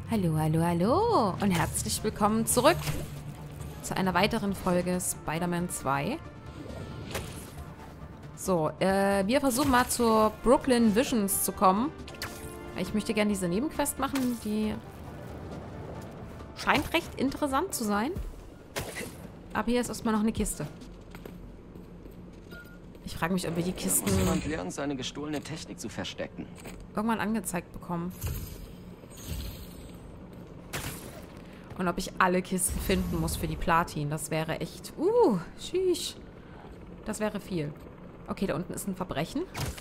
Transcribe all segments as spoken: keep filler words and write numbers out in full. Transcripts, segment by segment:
Hallo, hallo, hallo und herzlich willkommen zurück zu einer weiteren Folge Spider-Man zwei. So, äh, wir versuchen mal zur Brooklyn Visions zu kommen. Ich möchte gerne diese Nebenquest machen, die scheint recht interessant zu sein. Aber hier ist erstmal noch eine Kiste. Ich frage mich, ob wir die Kisten Jemand lernt, seine gestohlene Technik zu verstecken. irgendwann angezeigt bekommen. Und ob ich alle Kisten finden muss für die Platin. Das wäre echt... Uh, sheesh. Das wäre viel. Okay, da unten ist ein Verbrechen.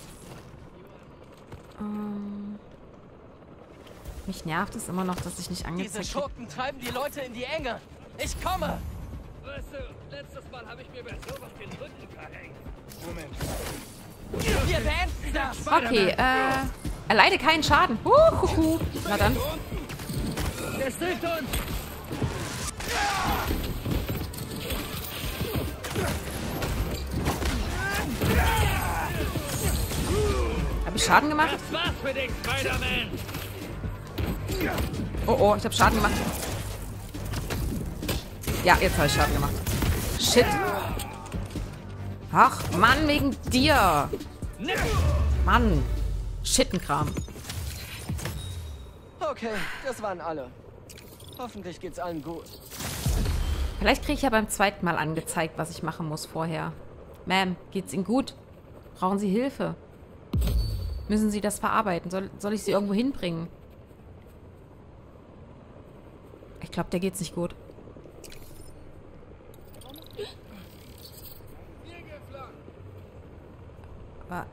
Ähm, mich nervt es immer noch, dass ich nicht angezeigt Diese Schurken treiben die Leute in die Enge. Ich komme! Weißt du, letztes Mal habe ich mir bei sowas den Rücken verhängt. Moment. Wir beenden das! Okay, äh... erleide keinen Schaden. Huhuhu. Na dann. Der hilft uns! Habe ich Schaden gemacht? Das war's für dich, Spider-Man! Oh, oh, ich habe Schaden gemacht. Ja, jetzt habe ich Schaden gemacht. Shit. Ach, Mann, wegen dir. Mann. Schittenkram. Okay, das waren alle. Hoffentlich geht's allen gut. Vielleicht kriege ich ja beim zweiten Mal angezeigt, was ich machen muss vorher. Ma'am, geht's Ihnen gut? Brauchen Sie Hilfe? Müssen Sie das verarbeiten? Soll, soll ich Sie irgendwo hinbringen? Ich glaube, der geht's nicht gut. Aber...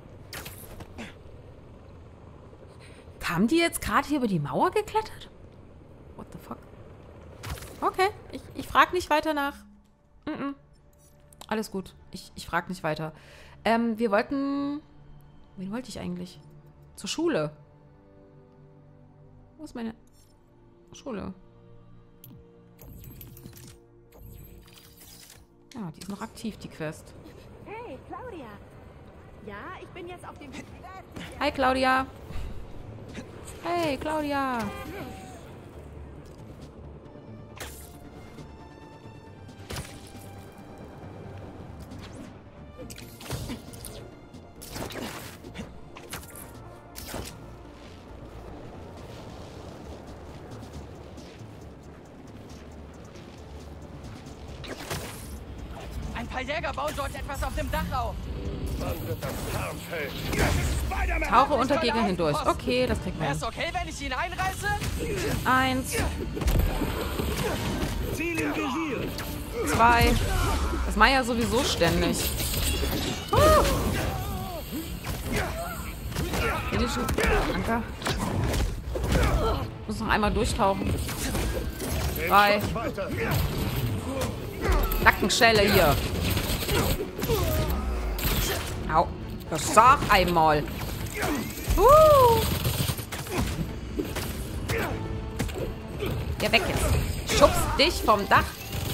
Kamen die jetzt gerade hier über die Mauer geklettert? What the fuck? Okay, ich, ich frage nicht weiter nach. Mm -mm. Alles gut. Ich, ich frage nicht weiter. Ähm, wir wollten... Wen wollte ich eigentlich? Zur Schule. Wo ist meine Schule? Ja, die ist noch aktiv, die Quest. Hey, Claudia. Ja, ich bin jetzt auf dem... Hi, Claudia. Hey, Claudia. Ein paar Jäger bauen dort etwas auf dem Dach auf. Wann wird das Tarnfeld? Das ist Spider-Man! Tauche unter Gegner hindurch. Okay, das kriegt man Wäre hin. es okay, wenn ich ihn einreiße? Eins, Ziel im Visier! zwei. Das mache ich ja sowieso ständig. Uh. Danke. Ich muss noch einmal durchtauchen. Drei. Nackenschelle hier. Au. Das sag einmal. Uh. Geh weg jetzt. Schubst dich vom Dach.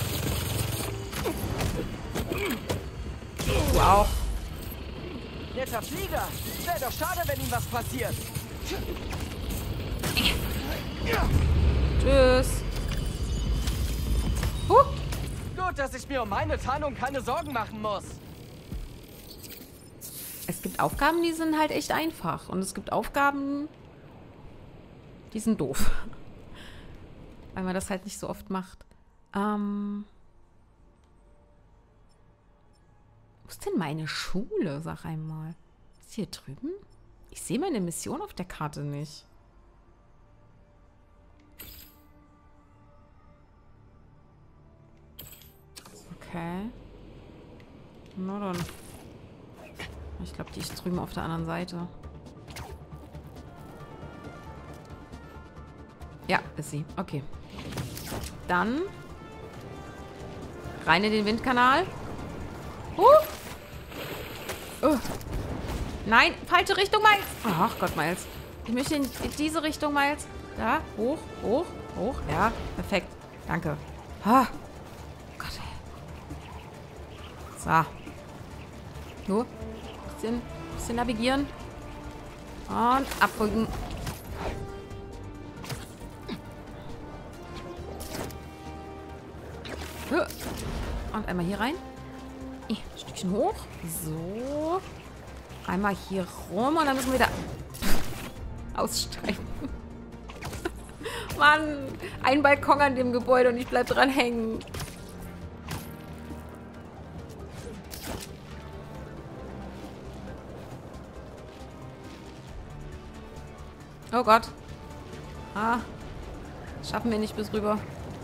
Du auch. Netter Flieger. Wäre doch schade, wenn ihm was passiert. Tschüss. Huh. Gut, dass ich mir um meine Tarnung keine Sorgen machen muss. Es gibt Aufgaben, die sind halt echt einfach. Und es gibt Aufgaben, die sind doof. Weil man das halt nicht so oft macht. Ähm... Wo ist denn meine Schule, sag einmal? Ist hier drüben? Ich sehe meine Mission auf der Karte nicht. Okay. Na dann. Ich glaube, die ist drüben auf der anderen Seite. Ja, ist sie. Okay. Dann rein in den Windkanal. Uh. Uh. Nein, falsche Richtung, Miles. Ach Gott, Miles. Ich möchte in diese Richtung, Miles. Da, hoch, hoch, hoch. Ja, perfekt. Danke. Ah. Gott, ey. So. Nur. Bisschen, bisschen navigieren. Und abfolgen. Und einmal hier rein. Ein Stückchen hoch. So. Einmal hier rum und dann müssen wir wieder aussteigen. Mann, ein Balkon an dem Gebäude und ich bleib dran hängen. Oh Gott. Ah. Schaffen wir nicht bis rüber.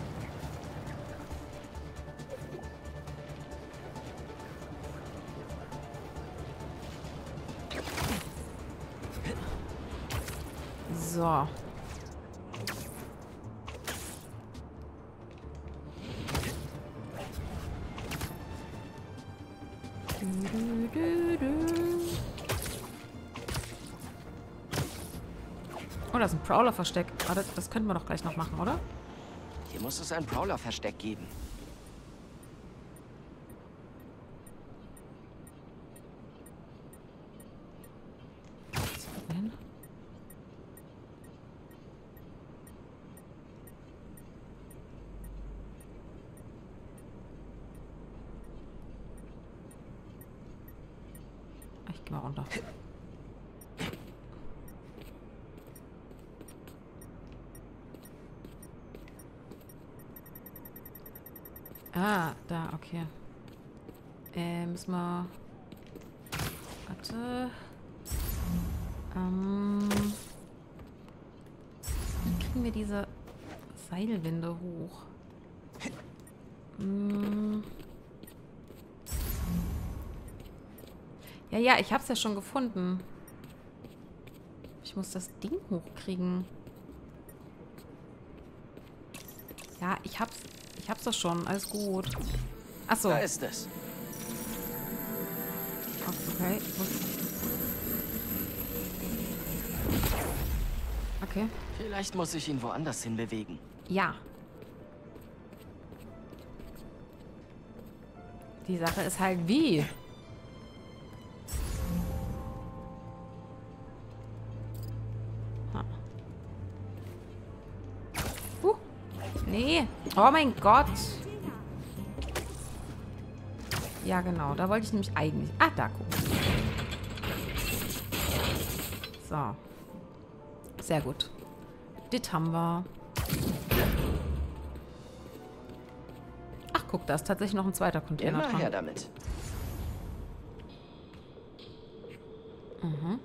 So. Du, du, du. Oh, da ist ein Prowler-Versteck. Ah, das, das könnten wir doch gleich noch machen, oder? Hier muss es ein Prowler-Versteck geben. Ich geh mal runter. Ah, da, okay. Äh, müssen wir... Warte. Ähm... Wie kriegen wir diese Seilwinde hoch? Hm. Ja, ja, ich hab's ja schon gefunden. Ich muss das Ding hochkriegen. Ja, ich hab's... Ich hab's doch schon. Alles gut. Achso. Da ist es. Okay. Okay. Vielleicht muss ich ihn woanders hin bewegen. Ja. Die Sache ist halt wie. Uh. Nee. Oh mein Gott. Ja, genau. Da wollte ich nämlich eigentlich... Ah, da gucken. So. Sehr gut. Das haben wir. Ach, guck, da ist tatsächlich noch ein zweiter Container Immer dran. her damit. Mhm.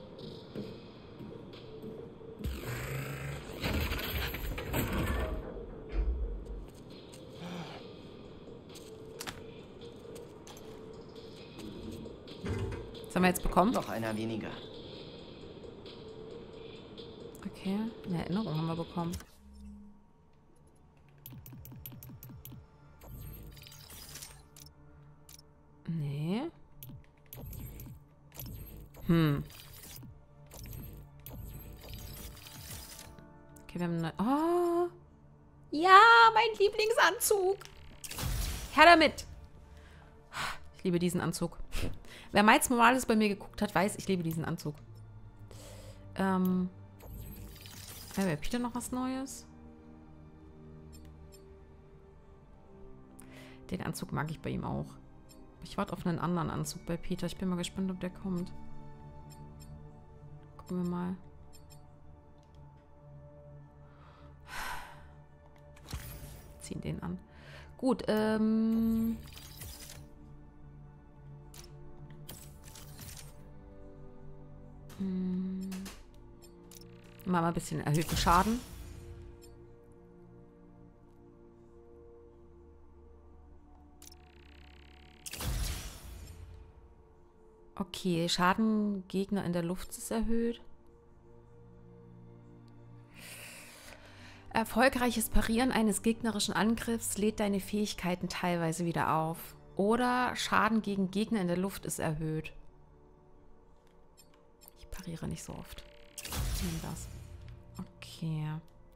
Was haben wir jetzt bekommen? Noch einer weniger. Okay, eine Erinnerung haben wir bekommen. Nee. Hm. Okay, wir haben eine... Oh! Ja, mein Lieblingsanzug! Her damit! Ich liebe diesen Anzug. Wer Miles Morales bei mir geguckt hat, weiß, ich liebe diesen Anzug. Ähm... Ja, bei Peter noch was Neues? Den Anzug mag ich bei ihm auch. Ich warte auf einen anderen Anzug bei Peter. Ich bin mal gespannt, ob der kommt. Gucken wir mal. Ziehen den an. Gut, ähm... Hm... Machen wir ein bisschen erhöhten Schaden. Okay, Schaden Gegner in der Luft ist erhöht. Erfolgreiches Parieren eines gegnerischen Angriffs lädt deine Fähigkeiten teilweise wieder auf. Oder Schaden gegen Gegner in der Luft ist erhöht. Ich pariere nicht so oft. Ich nehme das. Okay.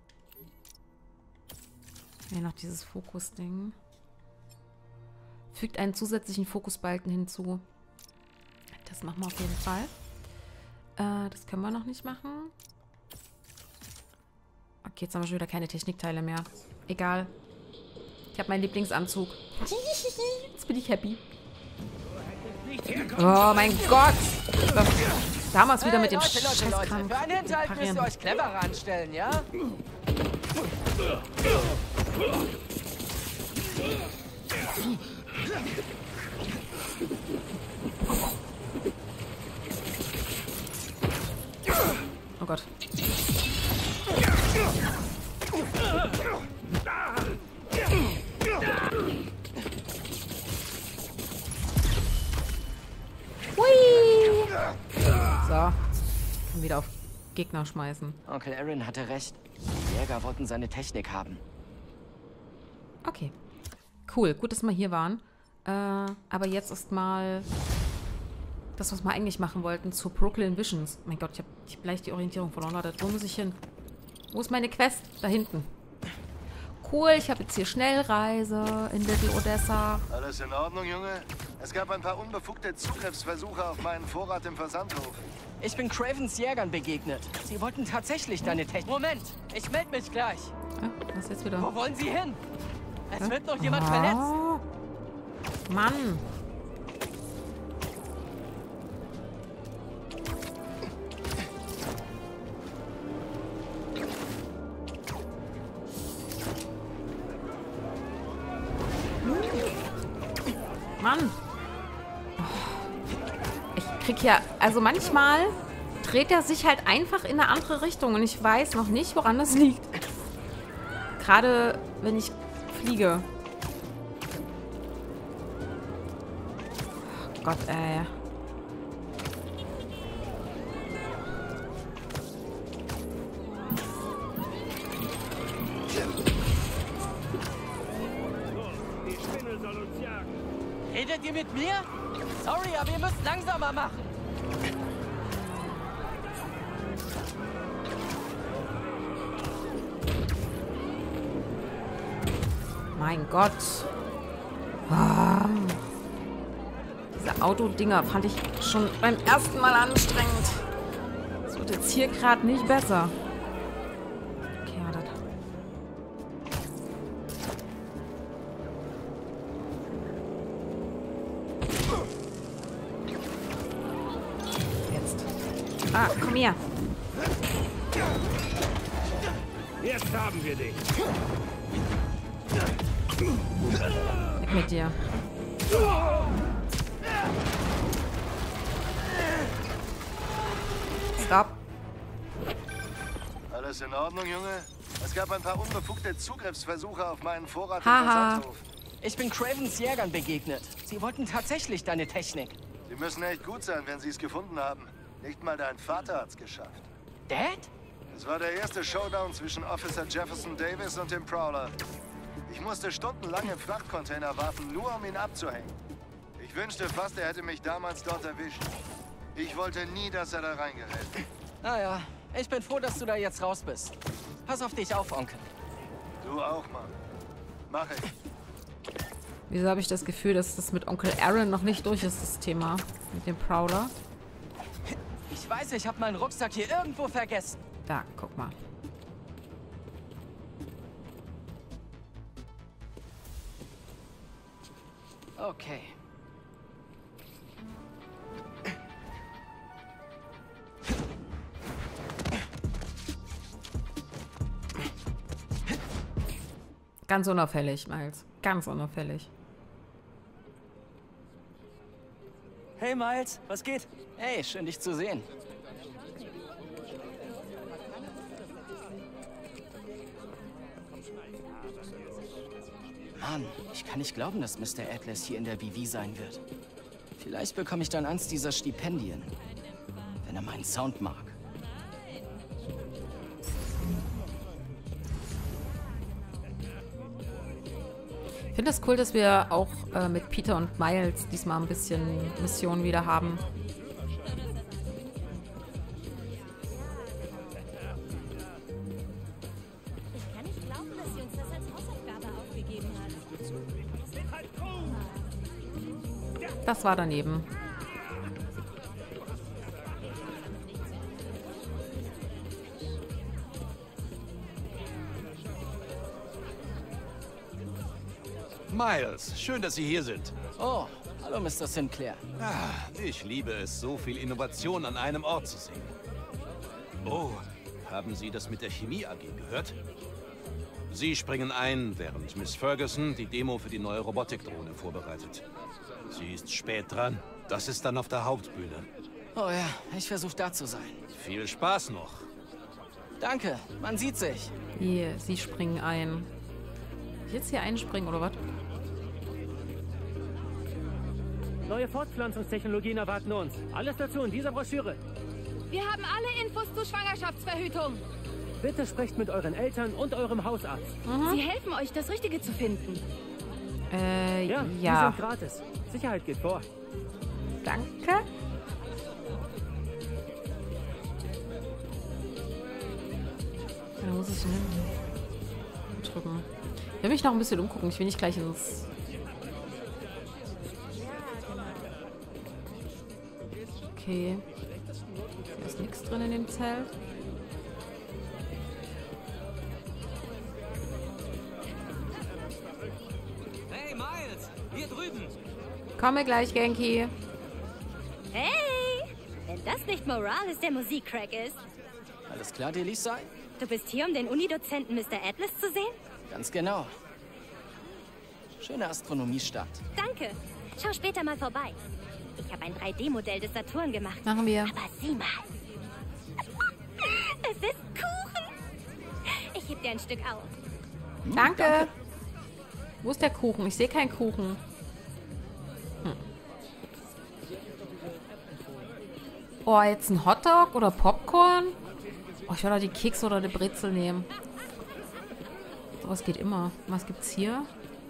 Hier noch dieses Fokus-Ding. Fügt einen zusätzlichen Fokusbalken hinzu. Das machen wir auf jeden Fall. Äh, das können wir noch nicht machen. Okay, jetzt haben wir schon wieder keine Technikteile mehr. Egal. habe meinen Lieblingsanzug. Jetzt bin ich happy. Oh mein Gott. Das, damals wieder mit dem Leute, Leute, Leute. Scheißkram. Für einen Hinterhalt müsst ihr euch cleverer anstellen, ja? Oh Gott. Hui. So. Kann wieder auf Gegner schmeißen. Onkel Aaron hatte recht. Die Jäger wollten seine Technik haben. Okay. Cool. Gut, dass wir hier waren. Äh, aber jetzt ist mal das, was wir eigentlich machen wollten, zu Brooklyn Visions. Mein Gott, ich habe gleich die Orientierung verloren. Warte, wo muss ich hin? Wo ist meine Quest? Da hinten. Cool, ich habe jetzt hier Schnellreise in Little Odessa. Alles in Ordnung, Junge? Es gab ein paar unbefugte Zugriffsversuche auf meinen Vorrat im Versandhof. Ich bin Cravens Jägern begegnet. Sie wollten tatsächlich deine Technik. Moment, ich melde mich gleich. Ah, was ist jetzt wieder? Wo wollen Sie hin? Es Hä? wird noch jemand Ah. verletzt. Mann. Mann. Ich krieg ja, also manchmal dreht er sich halt einfach in eine andere Richtung und ich weiß noch nicht, woran das liegt. Gerade wenn ich fliege. Oh Gott, ey. Die Spinne soll uns jagen. Redet ihr mit mir? Sorry, aber ihr müsst langsamer machen. Mein Gott. Ah. Diese Autodinger fand ich schon beim ersten Mal anstrengend. Das wird jetzt hier gerade nicht besser. Okay, warte. Jetzt. Ah, komm her. Jetzt haben wir dich. Weg mit dir. Stop. Alles in Ordnung, Junge? Es gab ein paar unbefugte Zugriffsversuche auf meinen Vorrat Haha. im Versandhof. Ich bin Cravens Jägern begegnet. Sie wollten tatsächlich deine Technik. Sie müssen echt gut sein, wenn Sie es gefunden haben. Nicht mal dein Vater hat's geschafft. Dad? Es war der erste Showdown zwischen Officer Jefferson Davis und dem Prowler. Ich musste stundenlang im Frachtcontainer warten, nur um ihn abzuhängen. Ich wünschte fast, er hätte mich damals dort erwischt. Ich wollte nie, dass er da reingerät. Naja, ich bin froh, dass du da jetzt raus bist. Pass auf dich auf, Onkel. Du auch, Mann. Mach ich. Wieso habe ich das Gefühl, dass das mit Onkel Aaron noch nicht durch ist, das Thema mit dem Prowler? Ich weiß, ich habe meinen Rucksack hier irgendwo vergessen. Da, guck mal. Okay. Ganz unauffällig, Miles. Ganz unauffällig. Hey, Miles, was geht? Hey, schön dich zu sehen. Mann, ich kann nicht glauben, dass Mister Atlas hier in der V V sein wird. Vielleicht bekomme ich dann eins dieser Stipendien, wenn er meinen Sound mag. Ich finde das cool, dass wir auch äh, mit Peter und Miles diesmal ein bisschen Mission wieder haben. Ich kann nicht glauben, dass sie uns das als Hausaufgabe aufgegeben hat. Das war daneben. Miles, schön, dass Sie hier sind. Oh, hallo Mister Sinclair. Ah, ich liebe es, so viel Innovation an einem Ort zu sehen. Oh, haben Sie das mit der Chemie-A G gehört? Sie springen ein, während Miss Ferguson die Demo für die neue Robotikdrohne vorbereitet. Sie ist spät dran. Das ist dann auf der Hauptbühne. Oh ja, ich versuche da zu sein. Viel Spaß noch. Danke, man sieht sich. Hier, sie springen ein. Ich jetzt hier einspringen, oder was? Neue Fortpflanzungstechnologien erwarten uns. Alles dazu in dieser Broschüre. Wir haben alle Infos zur Schwangerschaftsverhütung. Bitte sprecht mit euren Eltern und eurem Hausarzt. Mhm. Sie helfen euch, das Richtige zu finden. Äh, Ja, ja. die sind gratis. Sicherheit geht vor. Danke. Da muss ich hin. Drücken. Ich will mich noch ein bisschen umgucken. Ich will nicht gleich ins... Okay. Hier ist nichts drin in dem Zelt. Hey, Miles! Hier drüben! Komme gleich, Genki. Hey! Wenn das nicht Morales, der Musikcrack ist. Alles klar, Delisai? Du bist hier, um den Unidozenten Mister Atlas zu sehen? Ganz genau. Schöne Astronomiestadt. Danke. Schau später mal vorbei. Ich habe ein drei D Modell des Saturn gemacht. Machen wir. Aber sieh mal. Es ist Kuchen. Ich heb dir ein Stück auf. Hm, Danke. danke. Wo ist der Kuchen? Ich sehe keinen Kuchen. Hm. Oh, jetzt ein Hotdog oder Popcorn? Oh, ich will doch die Kekse oder die Brezel nehmen. Sowas geht immer. Was gibt's hier?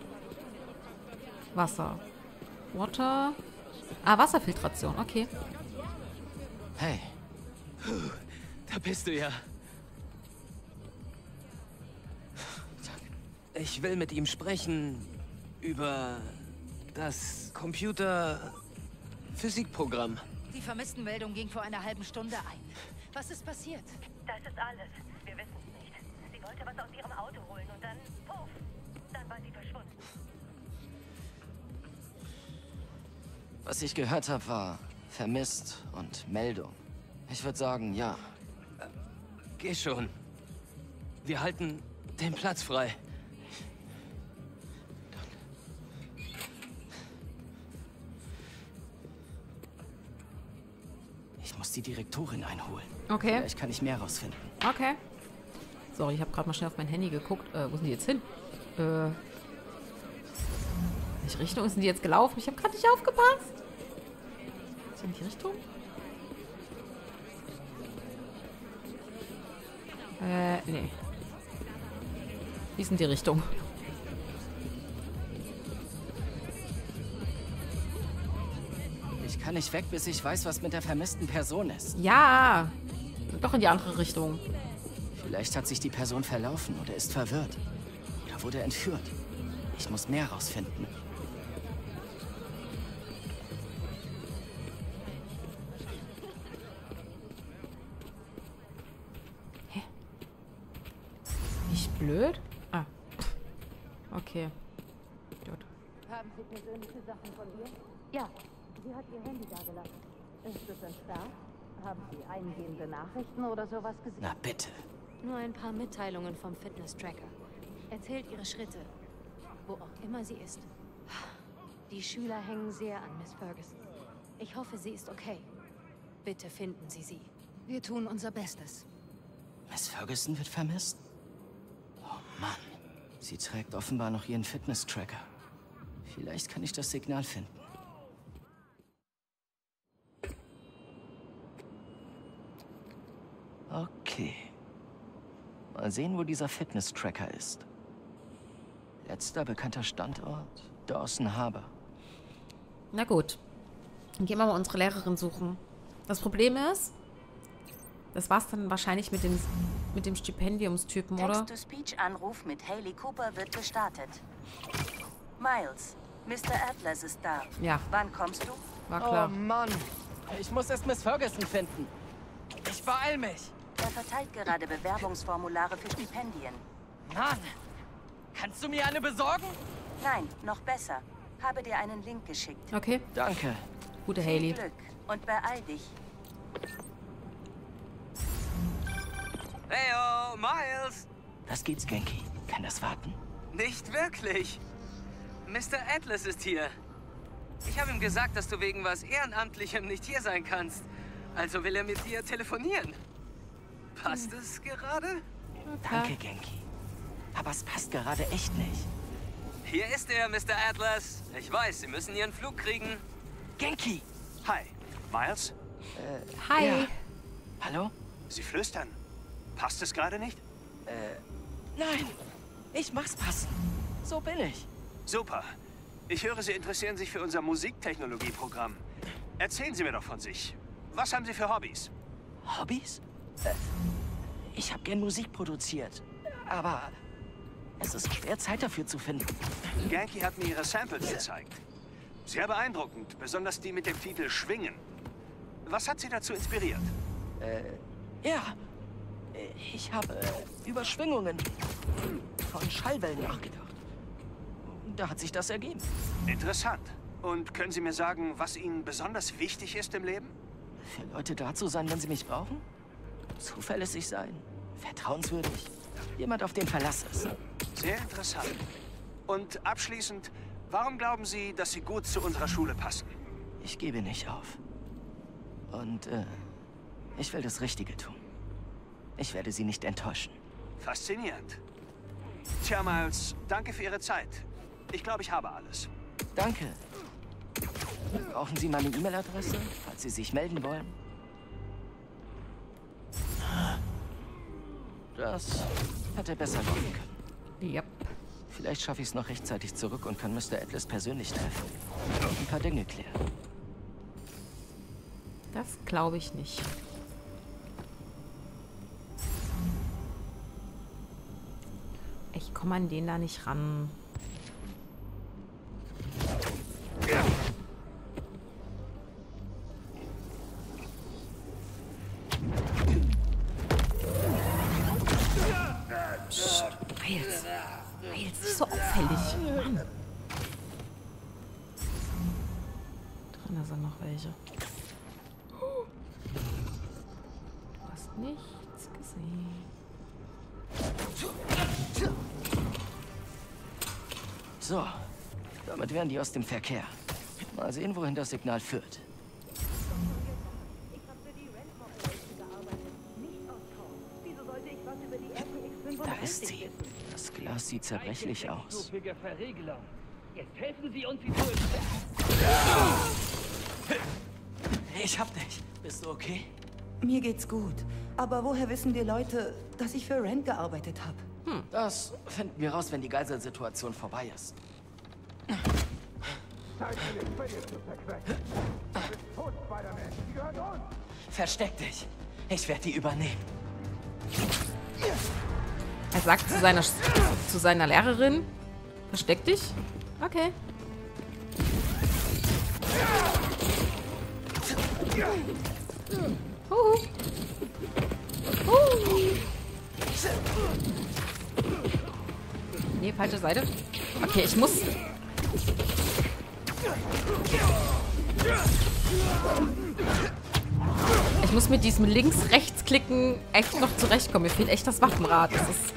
Wasser. Water. Ah, Wasserfiltration. Okay. Hey. Da bist du ja. Ich will mit ihm sprechen über das Computer-Physikprogramm. Die Vermisstenmeldung ging vor einer halben Stunde ein. Was ist passiert? Das ist alles. Wir wissen es nicht. Sie wollte was aus ihrem Auto holen und dann, puff, dann war sie verschwunden. Was ich gehört habe, war vermisst und Meldung. Ich würde sagen, ja. Geh schon. Wir halten den Platz frei. Ich muss die Direktorin einholen. Okay. Vielleicht kann ich mehr rausfinden. Okay. Sorry, ich habe gerade mal schnell auf mein Handy geguckt. Äh, wo sind die jetzt hin? Äh. In welche Richtung sind die jetzt gelaufen? Ich habe gerade nicht aufgepasst. Ist in die Richtung? Äh, nee. Wie ist denn die Richtung? Ich kann nicht weg, bis ich weiß, was mit der vermissten Person ist. Ja. Doch in die andere Richtung. Vielleicht hat sich die Person verlaufen oder ist verwirrt. Oder wurde entführt. Ich muss mehr rausfinden. Hä? Nicht blöd? Ah. Okay. Gut. Haben Sie persönliche Sachen von ihr? Ja, sie hat ihr Handy dagelassen. Ist es entsperrt? Haben Sie eingehende Nachrichten oder sowas gesehen? Na bitte. Nur ein paar Mitteilungen vom Fitness-Tracker. Erzählt ihre Schritte, wo auch immer sie ist. Die Schüler hängen sehr an Miss Ferguson. Ich hoffe, sie ist okay. Bitte finden Sie sie. Wir tun unser Bestes. Miss Ferguson wird vermisst? Oh Mann. Sie trägt offenbar noch ihren Fitness-Tracker. Vielleicht kann ich das Signal finden. Okay. Mal sehen, wo dieser Fitness-Tracker ist. Letzter bekannter Standort, Dawson Harbor. Na gut. Dann gehen wir mal unsere Lehrerin suchen. Das Problem ist, das war's dann wahrscheinlich mit dem, mit dem Stipendiumstypen, oder? Text-to-Speech-Anruf mit Hayley Cooper wird gestartet. Miles, Mister Atlas ist da. Ja. Wann kommst du? War klar. Oh Mann. Ich muss erst Miss Ferguson finden. Ich beeil mich. Er verteilt gerade Bewerbungsformulare für Stipendien. Mann. Kannst du mir eine besorgen? Nein, noch besser. Habe dir einen Link geschickt. Okay. Danke. Gute Viel Hailey. Glück und beeil dich. Heyo, Miles! Was geht's, Genki? Kann das warten? Nicht wirklich. Mister Atlas ist hier. Ich habe ihm gesagt, dass du wegen was Ehrenamtlichem nicht hier sein kannst. Also will er mit dir telefonieren. Passt es gerade? Danke, Genki. Aber es passt gerade echt nicht. Hier ist er, Mister Atlas. Ich weiß, Sie müssen Ihren Flug kriegen. Genki! Hi. Miles? Äh, Hi. Ja. Hallo? Sie flüstern. Passt es gerade nicht? Äh, nein. Ich mach's passen. So bin ich. Super. Ich höre, Sie interessieren sich für unser Musiktechnologieprogramm. Erzählen Sie mir doch von sich. Was haben Sie für Hobbys? Hobbys? Äh, ich habe gern Musik produziert. Aber es ist schwer, Zeit dafür zu finden. Genki hat mir Ihre Samples gezeigt. Sehr beeindruckend, besonders die mit dem Titel Schwingen. Was hat Sie dazu inspiriert? Äh, ja. Ich habe äh, über Schwingungen von Schallwellen nachgedacht. Da hat sich das ergeben. Interessant. Und können Sie mir sagen, was Ihnen besonders wichtig ist im Leben? Für Leute da zu sein, wenn sie mich brauchen? Zuverlässig sein, vertrauenswürdig, jemand, auf den Verlass ist. Sehr interessant. Und abschließend, warum glauben Sie, dass Sie gut zu unserer Schule passen? Ich gebe nicht auf. Und äh, ich will das Richtige tun. Ich werde Sie nicht enttäuschen. Faszinierend. Tja, Miles, danke für Ihre Zeit. Ich glaube, ich habe alles. Danke. Brauchen Sie meine E-Mail-Adresse, falls Sie sich melden wollen? Das hätte besser laufen können. Yep. Vielleicht schaffe ich es noch rechtzeitig zurück und kann Mister Atlas persönlich treffen. Ein paar Dinge klären. Das glaube ich nicht. Ich komme an den da nicht ran. Psst, Miles. Miles, nicht so auffällig. Mann. Drin sind noch welche. Du hast nichts gesehen. So, damit wären die aus dem Verkehr. Mal sehen, wohin das Signal führt. Da ist sie. Das Glas sieht zerbrechlich aus. Jetzt helfen Sie uns, sie zu Ich hab dich. Bist du okay? Mir geht's gut. Aber woher wissen die Leute, dass ich für Rand gearbeitet habe? Hm. Das finden wir raus, wenn die Geiselsituation vorbei ist. Versteck dich. Ich werde die übernehmen. Er sagt zu seiner, zu seiner Lehrerin, versteck dich. Okay. Huhu. Huhu. Nee, falsche Seite. Okay, ich muss... Ich muss mit diesem Links-Rechts-Klicken echt noch zurechtkommen. Mir fehlt echt das Waffenrad. Das ist...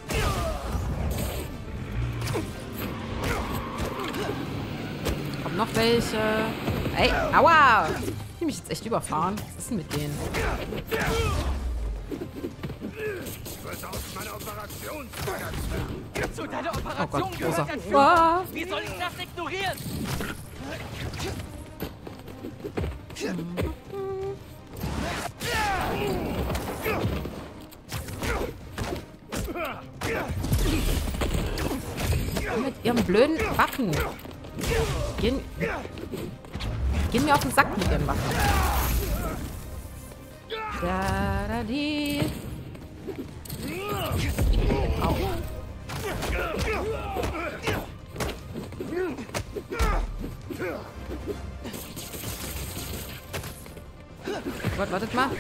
Kommt noch welche. Ey, aua! Ich will mich jetzt echt überfahren. Was ist denn mit denen? Zu deiner Oh Operation Gott, gehört großer. ein Flug. Ah. Wie soll ich das ignorieren? Mit ihren blöden Waffen. Gehen, gehen mir auf den Sack mit ihren Waffen. Da, da, die. Au. Gott, wartet mal.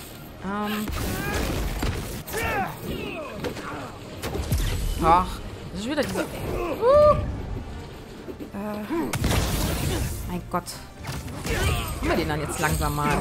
Ähm. Ach, Das ist schon wieder dieser... Uh. Äh. Mein Gott. Machen wir den dann jetzt langsam mal.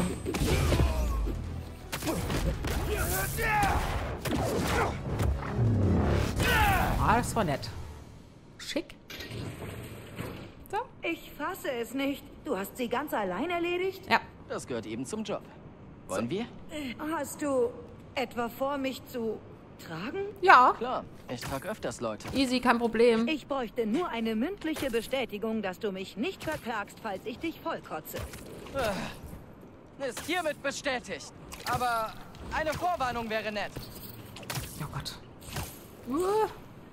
Ah, das war nett. Schick. So. Ich fasse es nicht. Du hast sie ganz allein erledigt? Ja. Das gehört eben zum Job. Wollen wir? Hast du etwa vor, mich zu tragen? Ja. Klar, ich trage öfters Leute. Easy, kein Problem. Ich bräuchte nur eine mündliche Bestätigung, dass du mich nicht verklagst, falls ich dich vollkotze. Ist hiermit bestätigt. Aber eine Vorwarnung wäre nett. Oh Gott. Uh.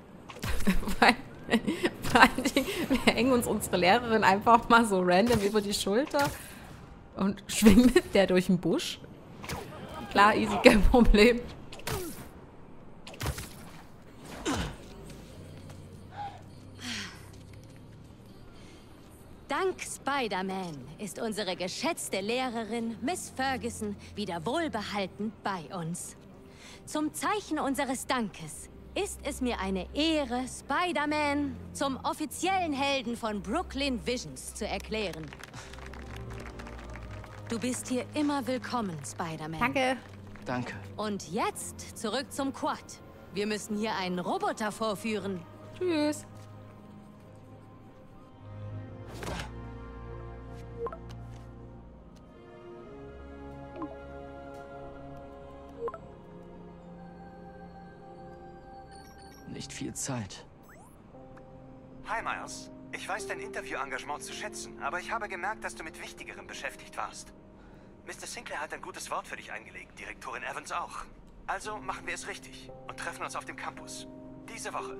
Vor allen Dingen, wir hängen uns unsere Lehrerin einfach mal so random über die Schulter und schwingen mit der durch den Busch. Klar, easy, kein Problem. Dank Spider-Man ist unsere geschätzte Lehrerin Miss Ferguson wieder wohlbehalten bei uns. Zum Zeichen unseres Dankes ist es mir eine Ehre, Spider-Man zum offiziellen Helden von Brooklyn Visions zu erklären. Du bist hier immer willkommen, Spider-Man. Danke. Danke. Und jetzt zurück zum Quad. Wir müssen hier einen Roboter vorführen. Tschüss. Nicht viel Zeit. Hi, Miles. Ich weiß dein Interview-Engagement zu schätzen, aber ich habe gemerkt, dass du mit Wichtigerem beschäftigt warst. Mister Sinclair hat ein gutes Wort für dich eingelegt, Direktorin Evans auch. Also machen wir es richtig und treffen uns auf dem Campus. Diese Woche.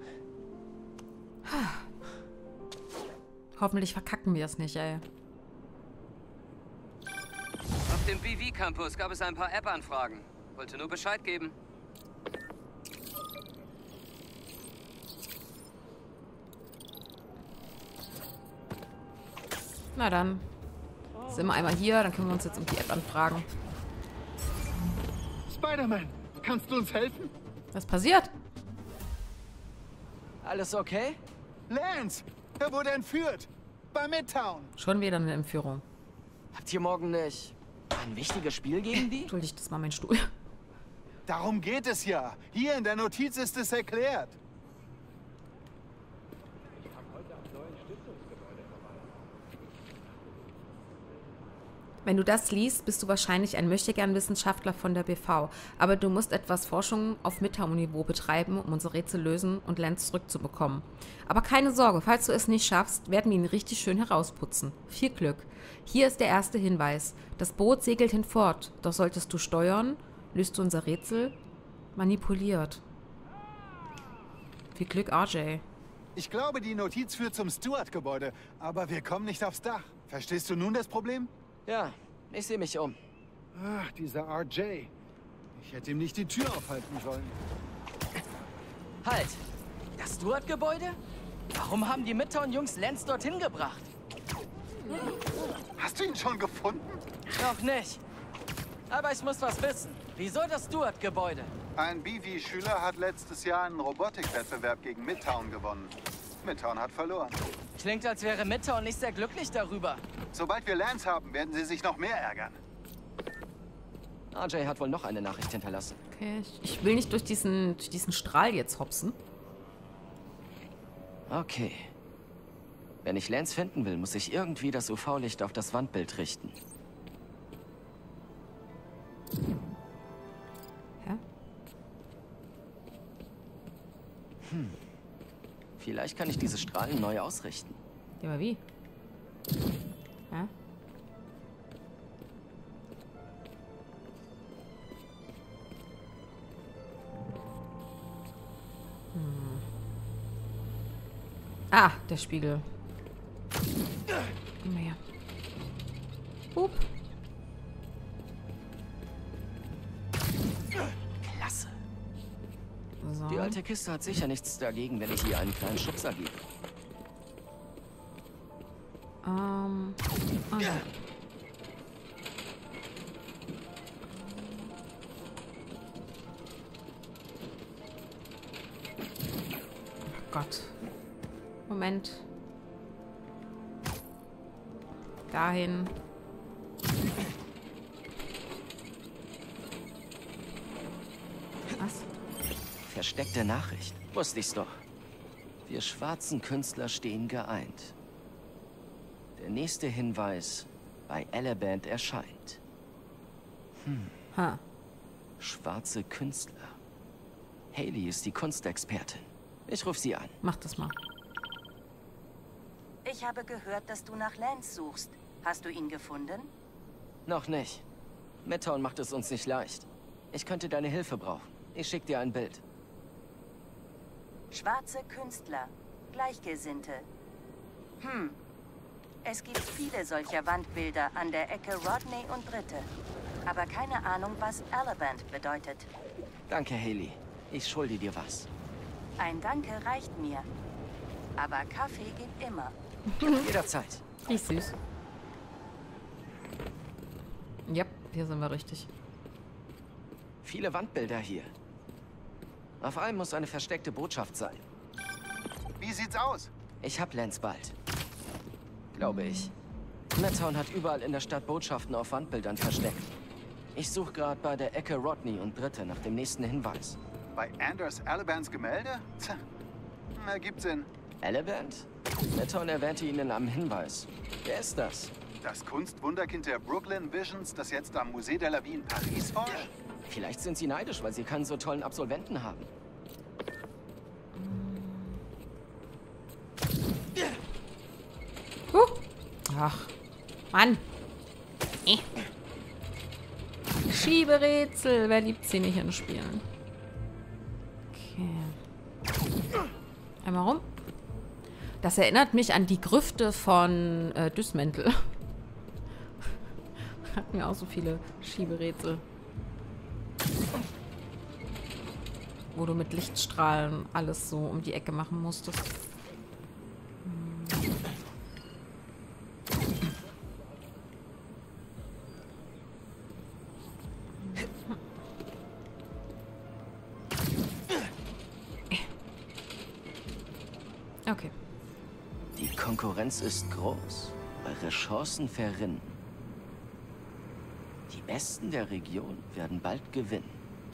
Hoffentlich verkacken wir es nicht, ey. Auf dem B V-Campus gab es ein paar App-Anfragen. Wollte nur Bescheid geben. Na dann. Sind wir einmal hier, dann können wir uns jetzt um die App anfragen. Spider-Man, kannst du uns helfen? Was passiert? Alles okay? Lance, er wurde entführt. Bei Midtown. Schon wieder eine Entführung. Habt ihr morgen nicht ein wichtiges Spiel gegen die? Entschuldigt, das war mein Stuhl. Darum geht es ja. Hier in der Notiz ist es erklärt. Wenn du das liest, bist du wahrscheinlich ein Möchtegern-Wissenschaftler von der B V. Aber du musst etwas Forschung auf Midtown-Niveau betreiben, um unser Rätsel lösen und Lance zurückzubekommen. Aber keine Sorge, falls du es nicht schaffst, werden wir ihn richtig schön herausputzen. Viel Glück. Hier ist der erste Hinweis. Das Boot segelt hinfort, doch solltest du steuern, löst du unser Rätsel, manipuliert. Viel Glück, R J. Ich glaube, die Notiz führt zum Stewart-Gebäude, aber wir kommen nicht aufs Dach. Verstehst du nun das Problem? Ja, ich sehe mich um. Ach, dieser R J. Ich hätte ihm nicht die Tür aufhalten sollen. Halt! Das Stewart-Gebäude? Warum haben die Midtown-Jungs Lance dorthin gebracht? Hast du ihn schon gefunden? Noch nicht. Aber ich muss was wissen. Wieso das Stewart-Gebäude? Ein B V-Schüler hat letztes Jahr einen Robotikwettbewerb gegen Midtown gewonnen. Midtown hat verloren. Klingt, als wäre Midtown nicht sehr glücklich darüber. Sobald wir Lance haben, werden sie sich noch mehr ärgern. R J hat wohl noch eine Nachricht hinterlassen. Okay, ich, ich will nicht durch diesen, durch diesen Strahl jetzt hopsen. Okay. Wenn ich Lance finden will, muss ich irgendwie das U V-Licht auf das Wandbild richten. Hä? Hm. Vielleicht kann ich diese Strahlen neu ausrichten. Ja, aber wie? Hä? Hm. Ah, der Spiegel. Gib mal her. Hup. Klasse. So. Die alte Kiste hat sicher nichts dagegen, wenn ich ihr einen kleinen Schubser gebe. Ähm. Oh ja. Gott. Moment. Dahin. Was? Versteckte Nachricht. Wusste ich's doch. Wir schwarzen Künstler stehen geeint. Der nächste Hinweis bei Eleband erscheint. Hm. Ha. Schwarze Künstler. Hailey ist die Kunstexpertin. Ich rufe sie an. Mach das mal. Ich habe gehört, dass du nach Lance suchst. Hast du ihn gefunden? Noch nicht. Midtown macht es uns nicht leicht. Ich könnte deine Hilfe brauchen. Ich schicke dir ein Bild. Schwarze Künstler. Gleichgesinnte. Hm. Es gibt viele solcher Wandbilder an der Ecke Rodney und Dritte. Aber keine Ahnung, was Eleband bedeutet. Danke, Hailey. Ich schulde dir was. Ein Danke reicht mir. Aber Kaffee geht immer. Jederzeit. Wie süß. Ja, hier sind wir richtig. Viele Wandbilder hier. Auf allem muss eine versteckte Botschaft sein. Wie sieht's aus? Ich hab Lance bald. Glaube ich. Midtown hat überall in der Stadt Botschaften auf Wandbildern versteckt. Ich suche gerade bei der Ecke Rodney und Dritte nach dem nächsten Hinweis. Bei Anders Elebands Gemälde? Tja, ergibt Sinn. Eleband? Midtown erwähnte ihn in einem Hinweis. Wer ist das? Das Kunstwunderkind der Brooklyn Visions, das jetzt am Musée de la Vie in Paris forscht? Vielleicht sind sie neidisch, weil sie keinen so tollen Absolventen haben. Huh. Ach, Mann. Eh. Schieberätsel. Wer liebt sie nicht in Spielen? Okay. Einmal rum. Das erinnert mich an die Grüfte von äh, Düsmentel. Hatten wir auch so viele Schieberätsel. Wo du mit Lichtstrahlen alles so um die Ecke machen musstest. Okay. Die Konkurrenz ist groß. Eure Chancen verrinnen. Die Besten der Region werden bald gewinnen.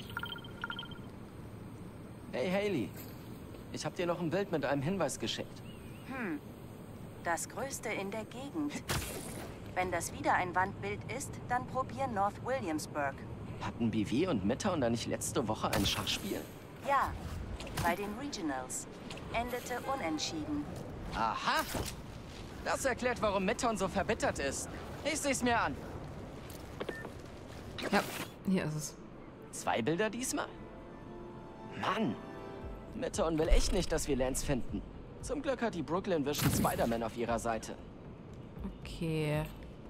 Hey, Hailey. Ich habe dir noch ein Bild mit einem Hinweis geschickt. Hm. Das größte in der Gegend. Wenn das wieder ein Wandbild ist, dann probier North Williamsburg. Hatten B W und Midtown da nicht letzte Woche ein Schachspiel? Ja, bei den Regionals. Endete unentschieden. Aha! Das erklärt, warum Midtown so verbittert ist. Ich seh's mir an. Ja, hier ist es. Zwei Bilder diesmal? Mann! Midtown will echt nicht, dass wir Lance finden. Zum Glück hat die Brooklyn Vision Spider-Man auf ihrer Seite. Okay.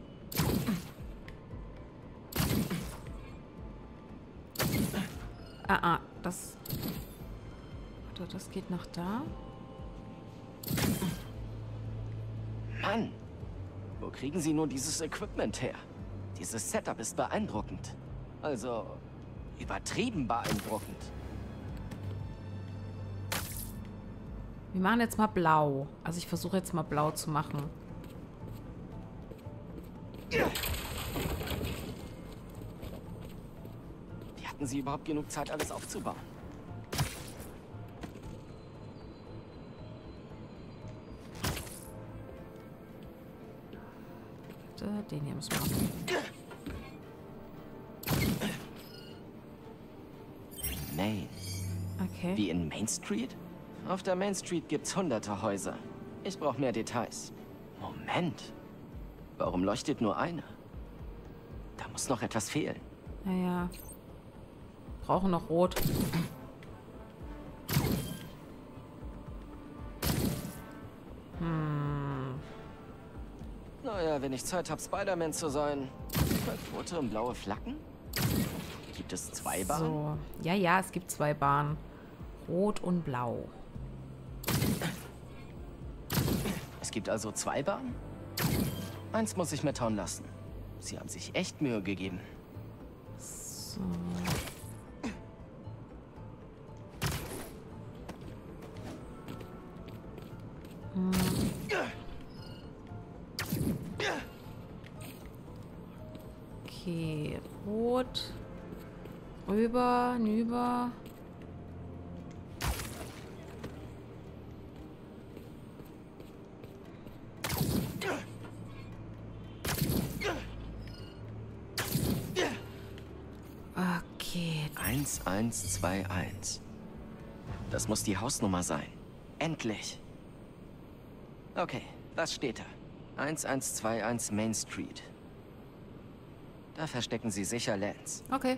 Ah, ah, das... Warte, das geht nach da. Mann! Wo kriegen sie nur dieses Equipment her? Dieses Setup ist beeindruckend. Also, übertrieben beeindruckend. Wir machen jetzt mal blau. Also ich versuche jetzt mal blau zu machen. Wie hatten sie überhaupt genug Zeit, alles aufzubauen? Den hier müssen wir. Main. Okay. Wie in Main Street? Auf der Main Street gibt's hunderte Häuser. Ich brauche mehr Details. Moment. Warum leuchtet nur eine? Da muss noch etwas fehlen. Naja. Brauchen noch Rot. Hm. Naja, wenn ich Zeit habe, Spider-Man zu sein. Rote und blaue Flaggen? Gibt es zwei Bahnen? So. Ja, ja, es gibt zwei Bahnen. Rot und blau. Es gibt also zwei Bahnen? Eins muss ich Midtown lassen. Sie haben sich echt Mühe gegeben. So. Rot. Rüber, nüber. Okay. eins eins zwei eins. Das muss die Hausnummer sein. Endlich. Okay, was steht da? eins eins zwei eins Main Street. Da verstecken sie sicher Lance. Okay.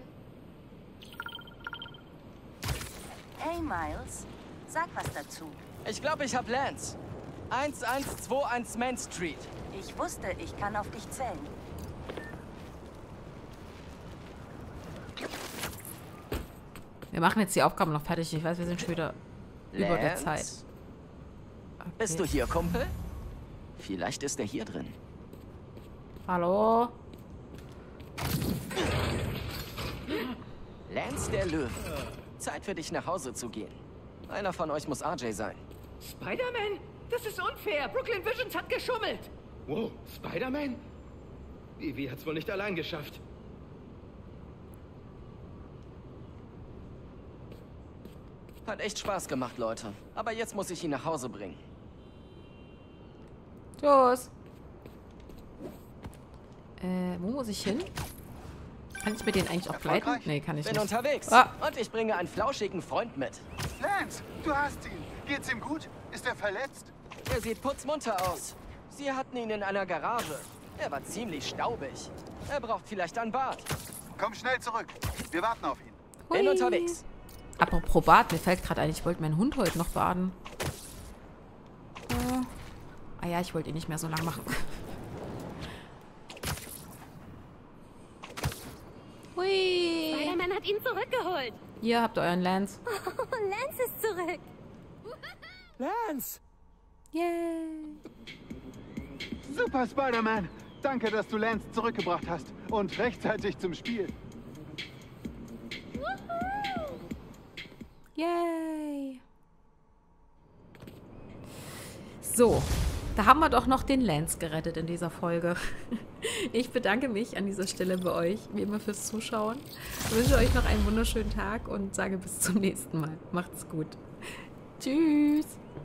Hey Miles, sag was dazu. Ich glaube, ich hab Lance. eins eins zwei eins Main Street. Ich wusste, ich kann auf dich zählen. Wir machen jetzt die Aufgaben noch fertig. Ich weiß, wir sind schon wieder Lance? über der Zeit. Okay. Bist du hier, Kumpel? Vielleicht ist er hier drin. Hallo? Lance der Löwe. Zeit für dich nach Hause zu gehen. Einer von euch muss R J sein. Spider-Man? Das ist unfair. Brooklyn Visions hat geschummelt. Wow, Spider-Man? Ivy hat's wohl nicht allein geschafft. Hat echt Spaß gemacht, Leute. Aber jetzt muss ich ihn nach Hause bringen. Tschüss. Äh, wo muss ich hin? Kann ich mit denen eigentlich auch gleiten? Nee, kann ich Bin nicht. unterwegs. Ah. Und ich bringe einen flauschigen Freund mit. Lance, du hast ihn. Geht's ihm gut? Ist er verletzt? Er sieht putzmunter aus. Sie hatten ihn in einer Garage. Er war ziemlich staubig. Er braucht vielleicht ein Bad. Komm schnell zurück. Wir warten auf ihn. Hui. Bin unterwegs. Apropos Bad, mir fällt gerade ein, ich wollte meinen Hund heute noch baden. Äh. Ah ja, ich wollte ihn nicht mehr so lang machen. Hui. Spider-Man hat ihn zurückgeholt. Hier habt ihr euren Lance. Oh, Lance ist zurück. Lance! Yay. Super, Spider-Man. Danke, dass du Lance zurückgebracht hast. Und rechtzeitig zum Spiel. Yay. So, da haben wir doch noch den Lance gerettet in dieser Folge. Ich bedanke mich an dieser Stelle bei euch, wie immer, fürs Zuschauen. Ich wünsche euch noch einen wunderschönen Tag und sage bis zum nächsten Mal. Macht's gut. Tschüss.